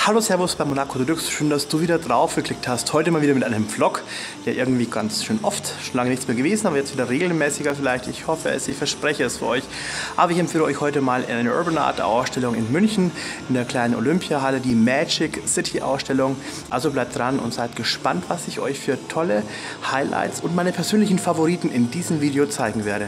Hallo Servus bei Monaco Deluxe, schön, dass du wieder drauf geklickt hast. Heute mal wieder mit einem Vlog. Ja, irgendwie ganz schön oft, schon lange nichts mehr gewesen, aber jetzt wieder regelmäßiger vielleicht. Ich hoffe es, ich verspreche es für euch. Aber ich empfehle euch heute mal eine Urban Art Ausstellung in München, in der kleinen Olympiahalle, die Magic City Ausstellung. Also bleibt dran und seid gespannt, was ich euch für tolle Highlights und meine persönlichen Favoriten in diesem Video zeigen werde.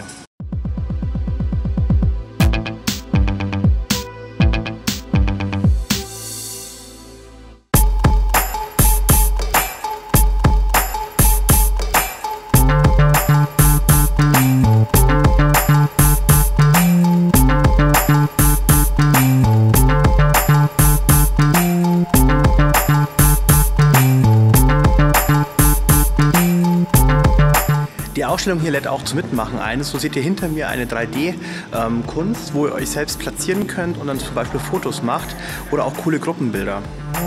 Die Ausstellung hier lädt auch zum Mitmachen ein. So seht ihr hinter mir eine 3D-Kunst, wo ihr euch selbst platzieren könnt und dann zum Beispiel Fotos macht oder auch coole Gruppenbilder.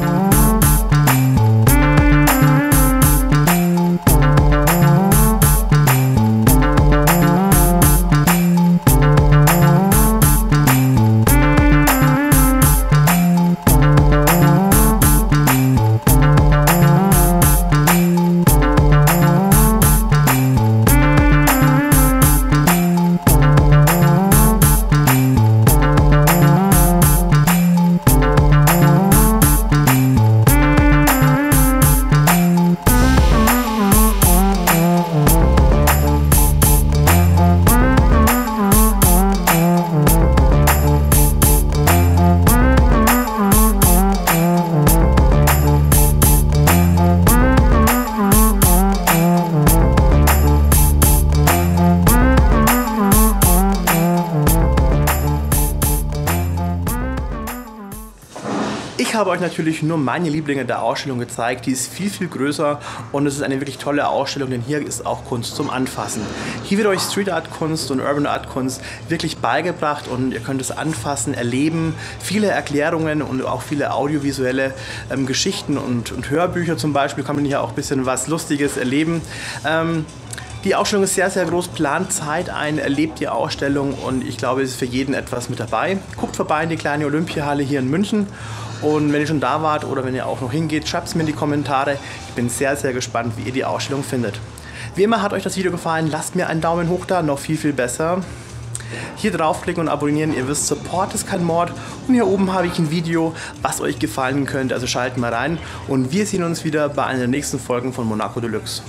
Ich habe euch natürlich nur meine Lieblinge der Ausstellung gezeigt, die ist viel, viel größer und es ist eine wirklich tolle Ausstellung, denn hier ist auch Kunst zum Anfassen. Hier wird euch Street Art Kunst und Urban Art Kunst wirklich beigebracht und ihr könnt es anfassen, erleben, viele Erklärungen und auch viele audiovisuelle Geschichten und Hörbücher zum Beispiel, kann man hier auch ein bisschen was Lustiges erleben. Die Ausstellung ist sehr, sehr groß, plant Zeit ein, erlebt die Ausstellung und ich glaube, es ist für jeden etwas mit dabei. Guckt vorbei in die kleine Olympiahalle hier in München und wenn ihr schon da wart oder wenn ihr auch noch hingeht, schreibt es mir in die Kommentare. Ich bin sehr, sehr gespannt, wie ihr die Ausstellung findet. Wie immer, hat euch das Video gefallen, lasst mir einen Daumen hoch da, noch viel, viel besser. Hier draufklicken und abonnieren, ihr wisst, Support ist kein Mord. Und hier oben habe ich ein Video, was euch gefallen könnte, also schalten mal rein. Und wir sehen uns wieder bei einer der nächsten Folgen von Monaco Deluxe.